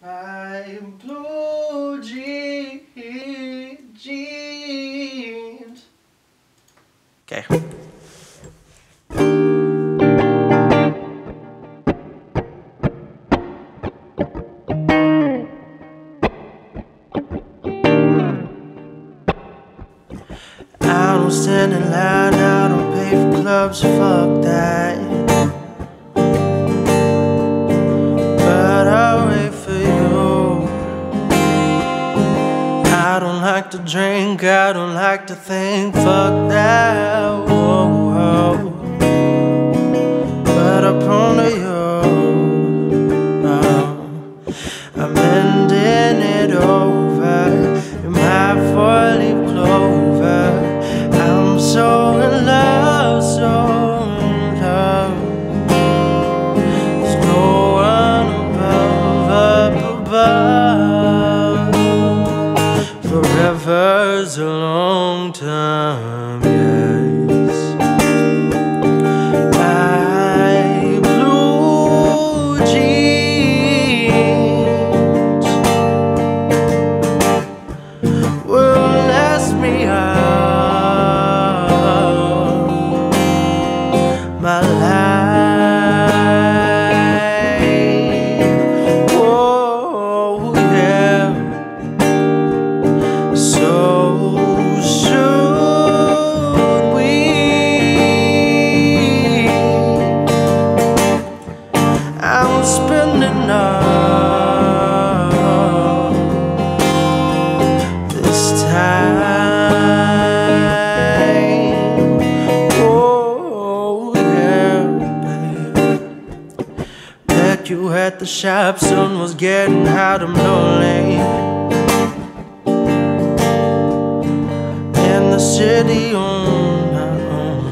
I'm blue jeans. Okay. I don't stand in line, I don't pay for clubs, fuck that. But I'll wait for you. I don't like to drink, I don't like to think, fuck that. Whoa, whoa. But I'm prone to you. I'm bending it over in my four-leaf clover. I'm so in love, so in love. There's no one above, up above. Forever's a long time, yes. My blue jeans will last me out my life. Whoa, yeah. So should we? I'm spending all this time. Oh yeah, babe. Met you at the shop, sun was getting hot, I'm lonely. In the city on my own.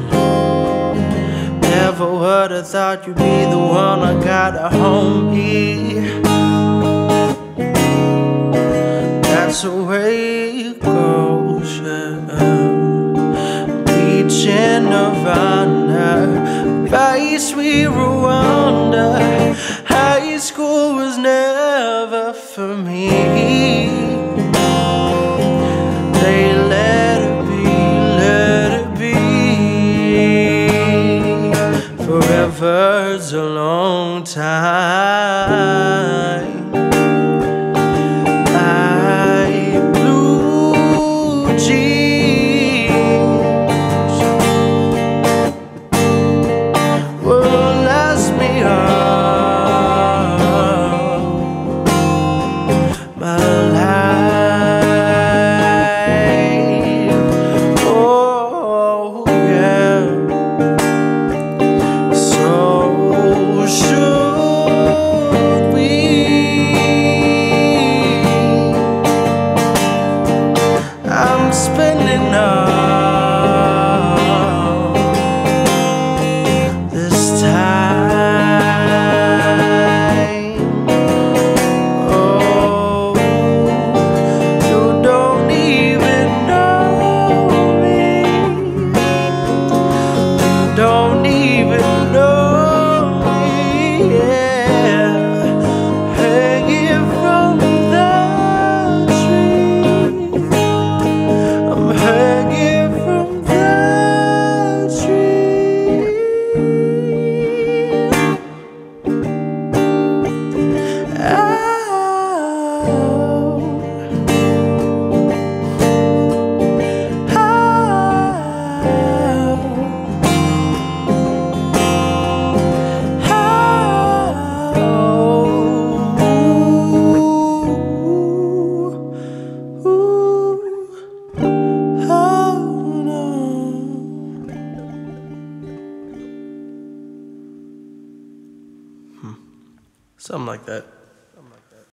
Never would have thought you'd be the one I got a homie. That's the way it goes, yeah. Reaching Nirvana, by sweet Rwanda. High school was never for me. They let it be. Forever's a long time. My blue jeans will last me all my life. Oh yeah. So should we? I'm spending all this time. Oh, you don't even know me. You don't even know me, yeah. Hanging from the tree. I'm hanging from the tree. Something like that.